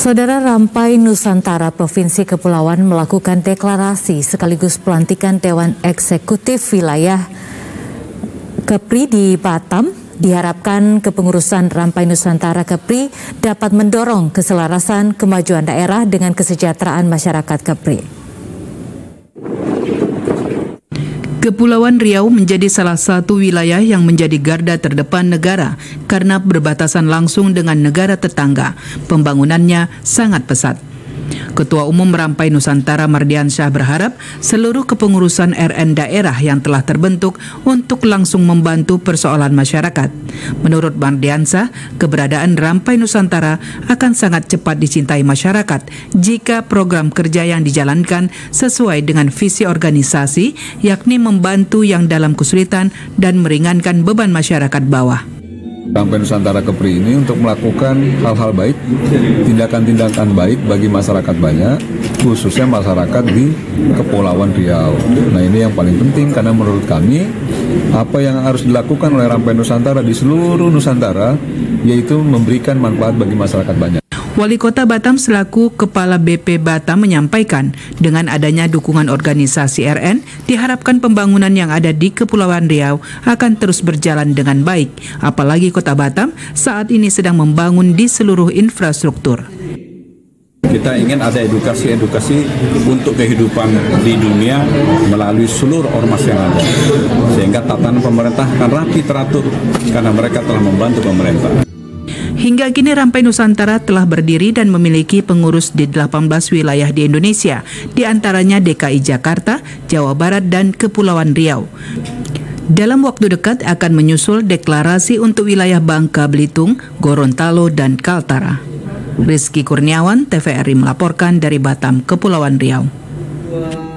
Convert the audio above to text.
Saudara, Rampai Nusantara Provinsi Kepulauan melakukan deklarasi sekaligus pelantikan Dewan Eksekutif Wilayah Kepri di Batam. Diharapkan kepengurusan Rampai Nusantara Kepri dapat mendorong keselarasan kemajuan daerah dengan kesejahteraan masyarakat Kepri. Kepulauan Riau menjadi salah satu wilayah yang menjadi garda terdepan negara karena berbatasan langsung dengan negara tetangga. Pembangunannya sangat pesat. Ketua Umum Rampai Nusantara Mardiansyah berharap seluruh kepengurusan RN daerah yang telah terbentuk untuk langsung membantu persoalan masyarakat. Menurut Mardiansyah, keberadaan Rampai Nusantara akan sangat cepat dicintai masyarakat jika program kerja yang dijalankan sesuai dengan visi organisasi, yakni membantu yang dalam kesulitan dan meringankan beban masyarakat bawah. Rampai Nusantara Kepri ini untuk melakukan hal-hal baik, tindakan-tindakan baik bagi masyarakat banyak, khususnya masyarakat di Kepulauan Riau. Nah, ini yang paling penting karena menurut kami apa yang harus dilakukan oleh Rampai Nusantara di seluruh Nusantara yaitu memberikan manfaat bagi masyarakat banyak. Wali Kota Batam selaku Kepala BP Batam menyampaikan dengan adanya dukungan organisasi RN, diharapkan pembangunan yang ada di Kepulauan Riau akan terus berjalan dengan baik. Apalagi Kota Batam saat ini sedang membangun di seluruh infrastruktur. Kita ingin ada edukasi untuk kehidupan di dunia melalui seluruh ormas yang ada. Sehingga tatanan pemerintah akan rapi teratur karena mereka telah membantu pemerintah. Hingga kini Rampai Nusantara telah berdiri dan memiliki pengurus di 18 wilayah di Indonesia, di antaranya DKI Jakarta, Jawa Barat, dan Kepulauan Riau. Dalam waktu dekat akan menyusul deklarasi untuk wilayah Bangka Belitung, Gorontalo, dan Kaltara. Rizky Kurniawan, TVRI melaporkan dari Batam, Kepulauan Riau.